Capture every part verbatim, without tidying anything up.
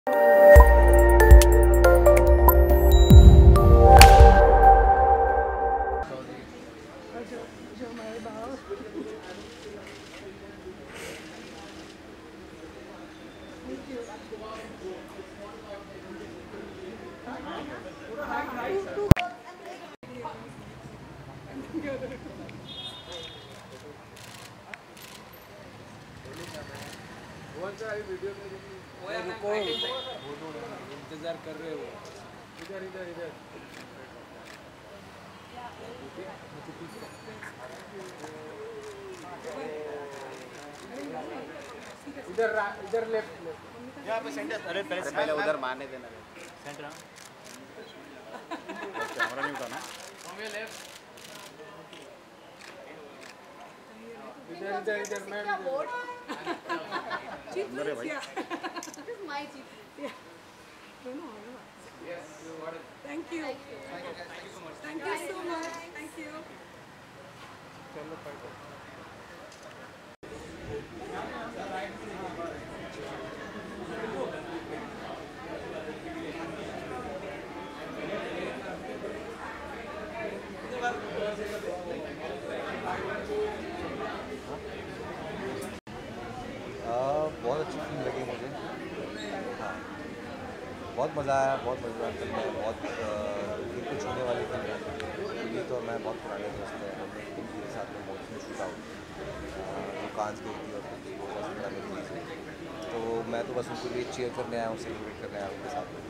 रुको, इंतजार कर रहे हो। इधर इधर इधर इधर इधर लेफ्ट लेफ्ट यहाँ पे सेंटर। अरे पहले पहले उधर मारने देना सेंटर। कैमरा नहीं उठाना। इधर इधर इधर मैं Chief, अरे भाई this is my chief. Yeah. No, no, no. yes you got it. Thank you. Thank you thank you so much. Thank you so much. Thank you. चलो फाइट बहुत अच्छी फिल्म लगी मुझे। हाँ, बहुत मज़ा आया, बहुत मज़ेदार फिल्म है, बहुत दिल को छूने वाली फिल्म है। ये तो मैं बहुत पुराने दोस्त हैं, हमने फिल्म के साथ में बहुत फिल्म शूट आउट वो कांस गई थी और फिर दो हज़ार सत्रह में रिलीज हुई। तो मैं तो बस उनके लिए चीयर करने आया हूँ, सेलिब्रेट करने आया हूँ उनके साथ में।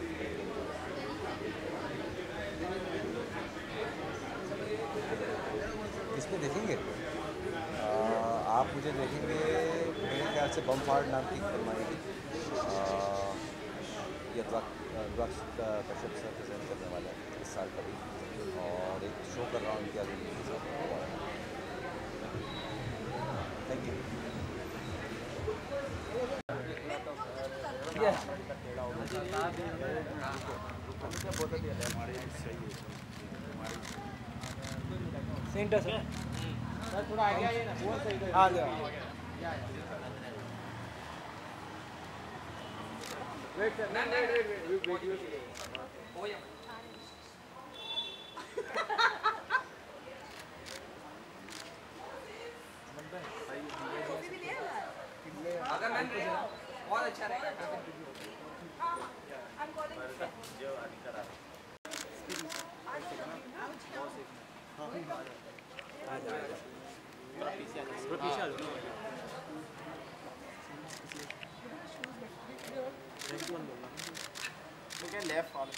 किसमें देखेंगे आप? मुझे देखेंगे मेरे ख्याल से बम फाड़ नाम की फिल्म आएगी। ये ड्रग्स कश्यप सर प्रेजेंट करने वाला है इस साल का भी, और एक शो कर रहा हूँ इनके आगे के साथ। Thank you. सेंटर सर थोड़ा आइडिया है ना वो सही है। हाँ वेट सर नहीं नहीं वेट वेट हो या अगर मैं बहुत अच्छा रहेगा। लेफ्ट और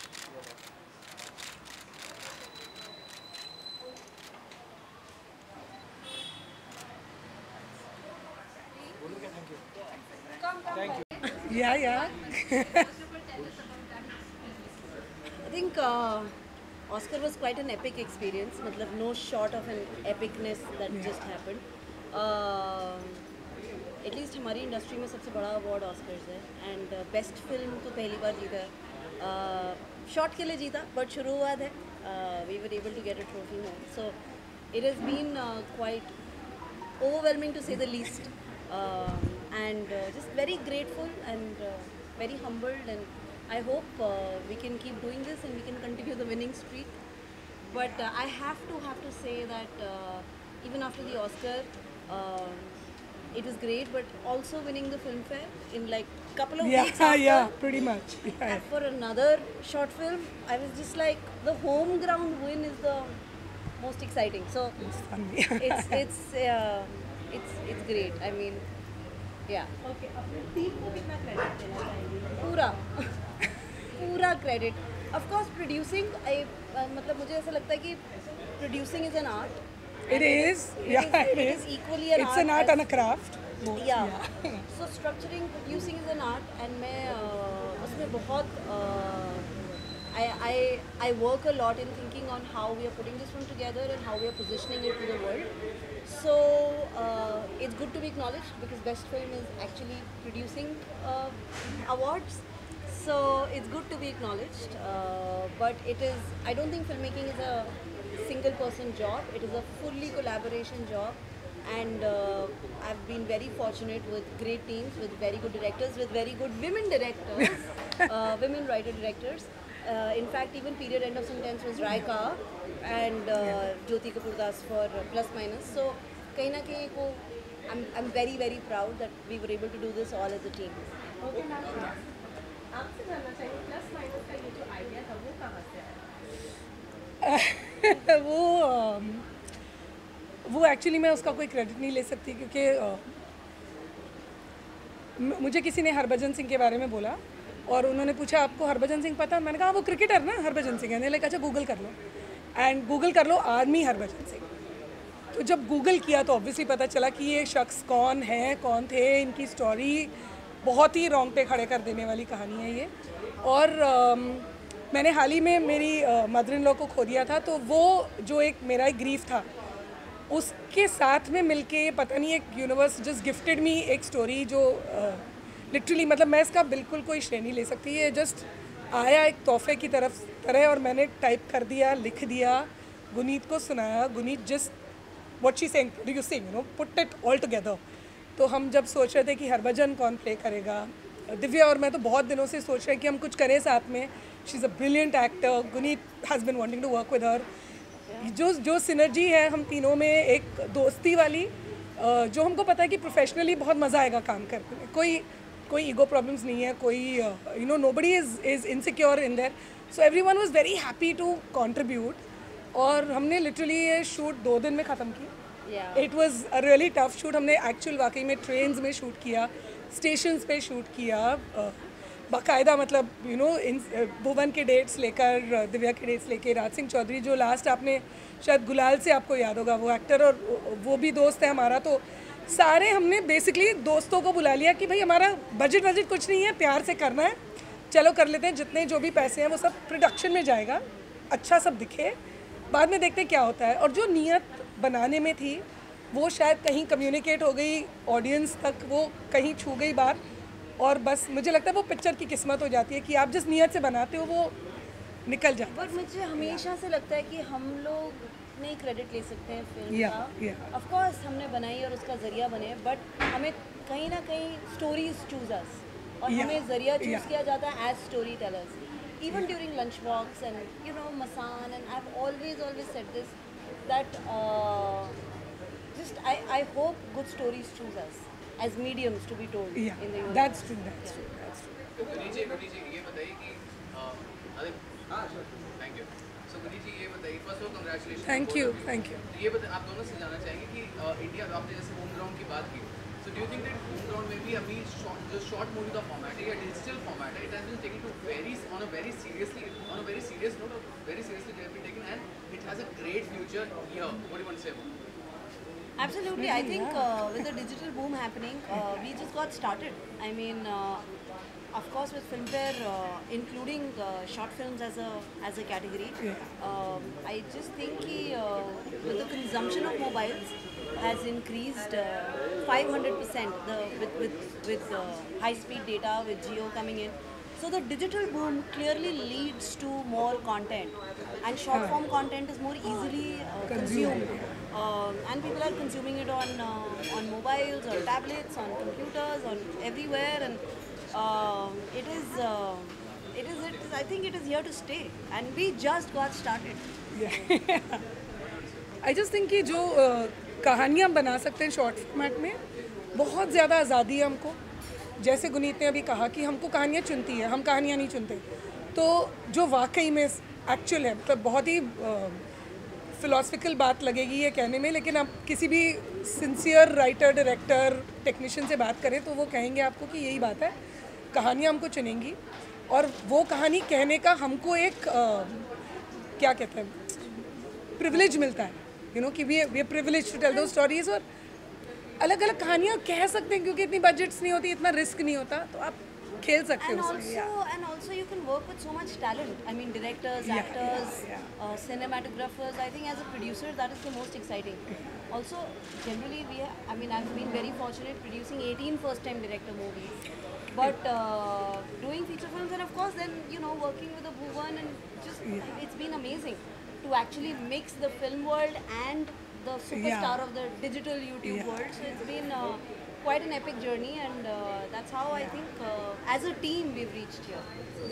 Thank you. Yeah, yeah. I think uh, Oscar was quite an epic experience. मतलब no short of an epicness that yeah. just happened. Uh, at least हमारी इंडस्ट्री में सबसे बड़ा अवार्ड ऑस्कर्स है, एंड बेस्ट फिल्म तो पहली बार जीता है। शॉर्ट uh, के लिए जीता, बट शुरुआत है। We were able to get a trophy home, so it has been quite overwhelming to से the least, and just very grateful and very humbled, and I hope uh, we can keep doing this and we can continue the winning streak. But uh, I have to have to say that uh, even after the Oscar, uh, it was great, but also winning the Filmfare in like couple of yeah, weeks after, yeah, pretty much. Yeah. For another short film, I was just like, the home ground win is the most exciting. So it's fun. it's it's uh, it's it's great. I mean, yeah. Okay. अपने team को कितना credit देना चाहिए? पूरा पूरा credit. Of course producing, मतलब मुझे ऐसा लगता है कि producing is an art. It is, yeah, it is. Equally an art. It's an art and a craft. Yeah. So structuring, producing is an art, and मैं उसमें बहुत I I I work a lot in thinking on how we are putting this one together and how we are positioning it to the world. So uh, it's good to be acknowledged because Best Film is actually producing uh, awards. So it's good to be acknowledged, uh, but it is. I don't think filmmaking is a single person job. It is a fully collaboration job, and uh, I've been very fortunate with great teams, with very good directors, with very good women directors. uh, women writer directors. Uh, in fact, even period end of sentence was Raika and uh, Jyoti Kapoor Das for uh, Plus Minus. So, kahin na kahin ko, I'm I'm very very proud that we were able to do this all as a team. Okay ma'am आपसे जानना चाहिए plus minus का ये जो idea था वो कहाँ से आया? वो अम, वो एक्चुअली मैं उसका कोई क्रेडिट नहीं ले सकती क्योंकि अ, म- मुझे किसी ने हरभजन सिंह के बारे में बोला और उन्होंने पूछा आपको हरभजन सिंह पता है? मैंने कहा "हाँ, वो क्रिकेटर ना हरभजन सिंह है।" लाइक अच्छा गूगल कर लो एंड गूगल कर लो आर्मी हरभजन सिंह। तो जब गूगल किया तो ऑब्वियसली पता चला कि ये शख्स कौन है, कौन थे, इनकी स्टोरी बहुत ही रोंगटे खड़े कर देने वाली कहानी है ये। और अम, मैंने हाल ही में मेरी मदर इन लॉ को खो दिया था, तो वो जो एक मेरा एक ग्रीफ था उसके साथ में मिलके पता नहीं एक यूनिवर्स जस्ट गिफ्टेड मी एक स्टोरी जो लिटरली मतलब मैं इसका बिल्कुल कोई श्रेय नहीं ले सकती। ये जस्ट आया एक तोहफे की तरफ तरह और मैंने टाइप कर दिया, लिख दिया, गुनीत को सुनाया। Guneet just what she saying producing you know put it all together. तो हम जब सोच रहे थे कि हरभजन कौन प्ले करेगा, दिव्या और मैं तो बहुत दिनों से सोच रहे हैं कि हम कुछ करें साथ में। She is a brilliant actor, Guneet has been wanting to work with her. जो जो सिनर्जी है हम तीनों में एक दोस्ती वाली, अ, जो हमको पता है कि प्रोफेशनली बहुत मज़ा आएगा काम करने में। कोई कोई ईगो प्रॉब्लम्स नहीं है, कोई you know nobody is is insecure in there. So everyone was very happy to contribute और हमने लिटरली ये शूट दो दिन में ख़त्म की। Yeah. It was a really tough shoot. हमने एक्चुअल वाकई में ट्रेन्स में शूट किया, स्टेशंस पे शूट किया, अ, बाकायदा मतलब यू नो इन भुवन के डेट्स लेकर, दिव्या के डेट्स लेके, राज सिंह चौधरी जो लास्ट आपने शायद गुलाल से आपको याद होगा वो एक्टर और वो भी दोस्त है हमारा। तो सारे हमने बेसिकली दोस्तों को बुला लिया कि भाई हमारा बजट बजट कुछ नहीं है, प्यार से करना है, चलो कर लेते हैं। जितने जो भी पैसे हैं वो सब प्रोडक्शन में जाएगा, अच्छा सब दिखे, बाद में देखते हैं क्या होता है। और जो नीयत बनाने में थी वो शायद कहीं कम्युनिकेट हो गई ऑडियंस तक, वो कहीं छू गई बात। और बस मुझे लगता है वो पिक्चर की किस्मत हो जाती है कि आप जिस नीयत से बनाते हो वो निकल जाता है। बट मुझे हमेशा से लगता है कि हम लोग नहीं क्रेडिट ले सकते हैं फिल्म Yeah, का। yeah. ऑफ कोर्स हमने बनाई और उसका जरिया बने, बट हमें कहीं ना कहीं स्टोरीज चूज अस और Yeah, हमें जरिया चूज yeah. किया जाता है as story tellers. Even during lunch walks and you know Masaan and I have always always said this that just I I hope good stories choose us as mediums to be told Yeah, in the universe. that's true, that's true, that's true. तो गुनीत जी गुनीत जी ये बताइए कि अ, अरे हाँ thank you. So Guneet ji ये बताइए first of all congratulation. Thank you, thank you. ये बता आप दोनों से जानना चाहेंगे कि अ, इंडिया आपने जैसे होम ग्राउंड की बात की, so do you think that home ground में भी अभी शॉर्ट जो शॉर्ट मूवी का फॉर्मेट है या डिजिटल फॉर्मेट है, it has been taken to very on a very seriously on a very serious note of very seriously they have been taken and it has a great future here. What do you want to say? Absolutely, I think uh, with the digital boom happening, uh, we just got started. I mean, uh, of course, with Filmfare uh, including uh, short films as a as a category, um, I just think कि, uh, with the consumption of mobiles has increased uh, five hundred percent. The with with with uh, high speed data with Jio coming in. So the digital boom clearly leads to more content, and short form content is more easily uh, consumed, um, and people are consuming it on uh, on mobiles or tablets, on computers, on everywhere, and um, it is uh, it is it is I think it is here to stay, and we just got started. I just think कि जो uh, कहानियाँ बना सकते हैं short format में, बहुत ज़्यादा आज़ादी है हमको। जैसे गुनीत ने अभी कहा कि हमको कहानियाँ चुनती है, हम कहानियाँ नहीं चुनते। तो जो वाकई में एक्चुअल है, मतलब बहुत ही फ़िलासफिकल बात लगेगी ये कहने में, लेकिन आप किसी भी सिंसियर राइटर, डायरेक्टर, टेक्नीशियन से बात करें तो वो कहेंगे आपको कि यही बात है, कहानियाँ हमको चुनेंगी और वो कहानी कहने का हमको एक uh, क्या कहते हैं प्रिविलेज मिलता है, यू नो कि we we are privilege to tell those stories. और अलग अलग कहानियाँ कह सकते हैं क्योंकि इतनी बजट्स नहीं होती, इतना रिस्क नहीं होता, तो आप खेल सकते And हो उसमें। also, and also you can work with so much talent. I mean, directors, Yeah, actors, yeah, Uh, cinematographers. I think as a producer, that is the most exciting. Also, generally, we. Ha- I mean, I've been very fortunate producing eighteen first-time director movies, but uh, doing feature films, and of course, then you know, working with a Bhuvan, and just it's been amazing to actually mix the film world and the superstar Yeah. of the digital YouTube Yeah. world. So it's been uh, quite an epic journey, and uh, that's how I think uh, as a team we've reached here.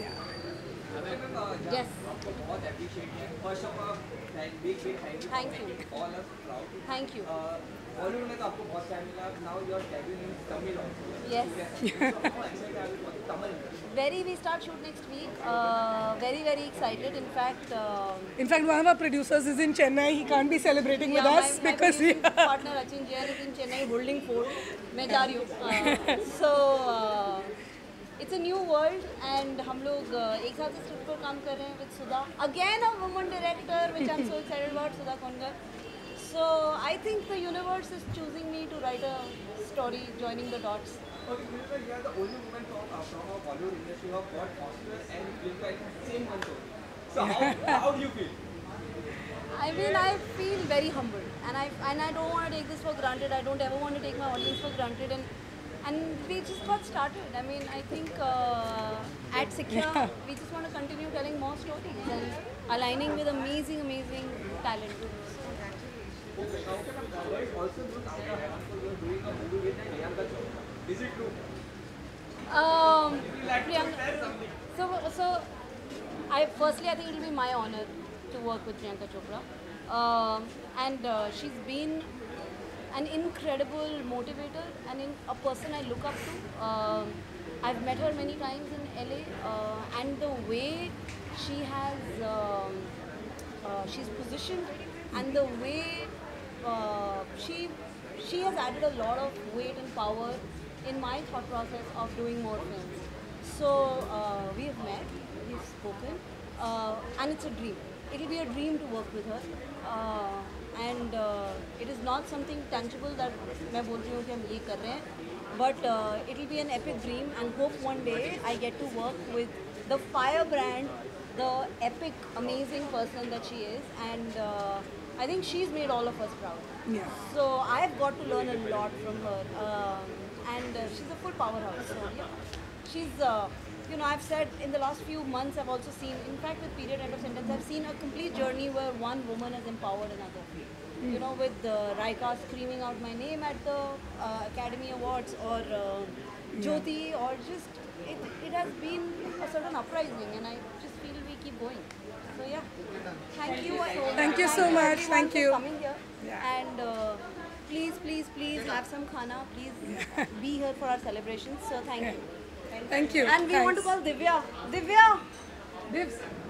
Yes. बहुत appreciate है. First of all, thank big big thank you for Thank you. making all us proud. Thank you. Bollywood में तो आपको बहुत time मिला. Now you are debuting in Tamil also. Yes. So how excited are you for the Tamil industry? Very, we start shoot next week. Uh, very, very excited. In fact, um In fact, one of our producers is in Chennai. He can't be celebrating yeah, with my, us my because we producing partner Achin Jain is in Chennai holding fort. मैं जा रही हूँ. Uh, so uh, it's a new world, and हम लोग uh, एक साथ script पर काम कर रहे हैं with Sudha. Again a woman director, which I'm so excited about, Sudha Kongar. So I think the universe is choosing me to write a story, joining the dots. Okay, Purita, you are the only woman from uh, from our Bollywood industry who have got Oscar and Filmfare in the same month only. So how how do you feel? I mean, I feel very humbled, and I and I don't want to take this for granted. I don't ever want to take my audience for granted, and and we just got started. I mean, I think uh, at Sikya, we just want to continue telling more stories and aligning with amazing, amazing talent. Okay, now there is also news out of Hamko. You are doing a movie with Priyanka Chopra. Is it true? Um, Would you like to Priyanka- share something? So, so I firstly, I think it will be my honor to work with Priyanka Chopra, um, and uh, she's been an incredible motivator and in, a person I look up to. Um, I've met her many times in L A, uh, and the way she has, um, uh, she's positioned, and the way uh, she she has added a lot of weight and power in my thought process of doing more films. So uh, we have met, we've spoken, uh, and it's a dream. It'll be a dream to work with her, uh, and uh, it is not something tangible that मैं बोल रही हूँ कि हम ये कर रहे हैं, but uh, it'll be an epic dream, and hope one day I get to work with the firebrand, the epic, amazing person that she is, and uh, I think she's made all of us proud. Yeah. So I've got to learn a lot from her, um, and uh, she's a full powerhouse. So yeah, she's, uh, you know, I've said in the last few months I've also seen, in fact with Period End of Sentence, I've seen a complete journey where one woman has empowered another. You know, with uh, Raika screaming out my name at the uh, Academy Awards, or uh, Jyoti, or just, it, it has been a certain uprising, and I just feel we keep going. So yeah, thank you. So Thank you so much. everyone Thank for you. coming here. Yeah. And uh, please, please, please have some khana. Please be here for our celebrations. So thank you. Thank you. And we want to Thanks. call Divya. Divya! Divs.